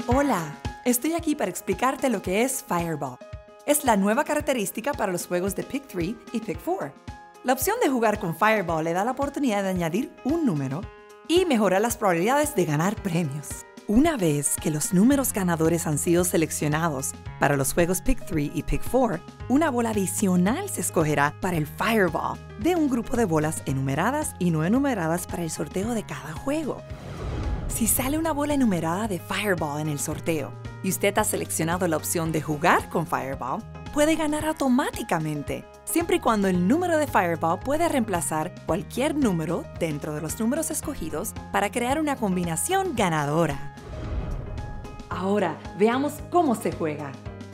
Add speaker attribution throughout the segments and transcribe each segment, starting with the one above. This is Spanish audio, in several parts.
Speaker 1: Hola, estoy aquí para explicarte lo que es Fireball. Es la nueva característica para los juegos de Pick 3 y Pick 4. La opción de jugar con Fireball le da la oportunidad de añadir un número y mejora las probabilidades de ganar premios. Una vez que los números ganadores han sido seleccionados para los juegos Pick 3 y Pick 4, una bola adicional se escogerá para el Fireball de un grupo de bolas enumeradas y no enumeradas para el sorteo de cada juego. Si sale una bola enumerada de Fireball en el sorteo y usted ha seleccionado la opción de jugar con Fireball, puede ganar automáticamente, siempre y cuando el número de Fireball pueda reemplazar cualquier número dentro de los números escogidos para crear una combinación ganadora. Ahora, veamos cómo se juega.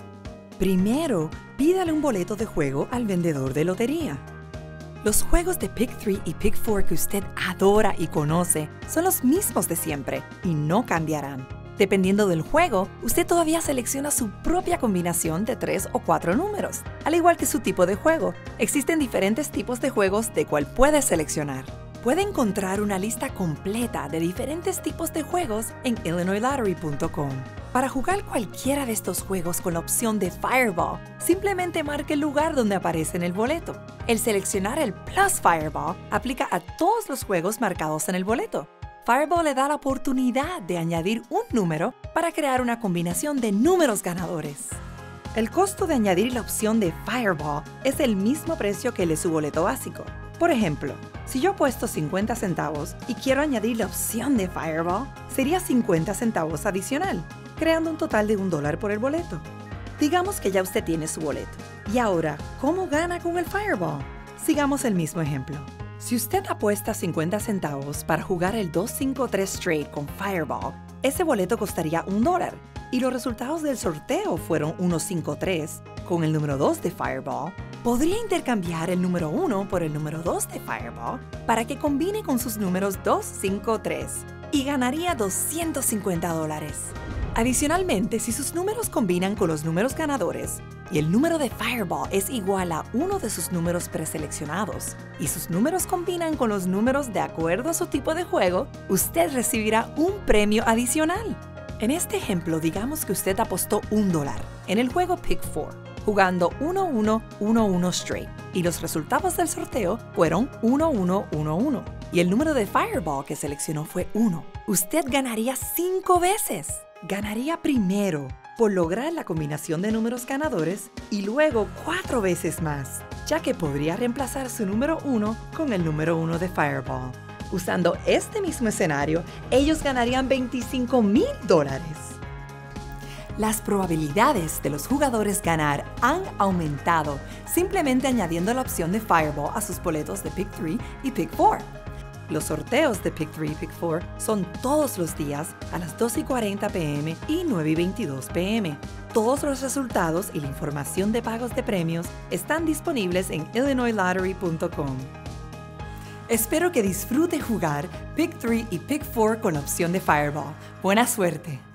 Speaker 1: Primero, pídale un boleto de juego al vendedor de lotería. Los juegos de Pick 3 y Pick 4 que usted adora y conoce son los mismos de siempre y no cambiarán. Dependiendo del juego, usted todavía selecciona su propia combinación de 3 o 4 números. Al igual que su tipo de juego, existen diferentes tipos de juegos de cual puede seleccionar. Puede encontrar una lista completa de diferentes tipos de juegos en illinoislottery.com. Para jugar cualquiera de estos juegos con la opción de Fireball, simplemente marque el lugar donde aparece en el boleto. El seleccionar el Plus Fireball aplica a todos los juegos marcados en el boleto. Fireball le da la oportunidad de añadir un número para crear una combinación de números ganadores. El costo de añadir la opción de Fireball es el mismo precio que el de su boleto básico. Por ejemplo, si yo apuesto 50 centavos y quiero añadir la opción de Fireball, sería 50 centavos adicional, creando un total de $1 por el boleto. Digamos que ya usted tiene su boleto. Y ahora, ¿cómo gana con el Fireball? Sigamos el mismo ejemplo. Si usted apuesta 50 centavos para jugar el 2-5-3 straight con Fireball, ese boleto costaría $1 y los resultados del sorteo fueron 1-5-3 con el número 2 de Fireball. Podría intercambiar el número 1 por el número 2 de Fireball para que combine con sus números 2-5-3 y ganaría $250. Adicionalmente, si sus números combinan con los números ganadores y el número de Fireball es igual a uno de sus números preseleccionados y sus números combinan con los números de acuerdo a su tipo de juego, usted recibirá un premio adicional. En este ejemplo, digamos que usted apostó $1 en el juego Pick 4, jugando 1-1-1-1 straight, y los resultados del sorteo fueron 1-1-1-1, y el número de Fireball que seleccionó fue 1. Usted ganaría 5 veces. Ganaría primero por lograr la combinación de números ganadores y luego 4 veces más, ya que podría reemplazar su número 1 con el número 1 de Fireball. Usando este mismo escenario, ellos ganarían $25,000. Las probabilidades de los jugadores ganar han aumentado simplemente añadiendo la opción de Fireball a sus boletos de Pick 3 y Pick 4. Los sorteos de Pick 3 y Pick 4 son todos los días a las 2:40 p.m. y 9:22 p.m. Todos los resultados y la información de pagos de premios están disponibles en illinoislottery.com. Espero que disfrute jugar Pick 3 y Pick 4 con la opción de Fireball. ¡Buena suerte!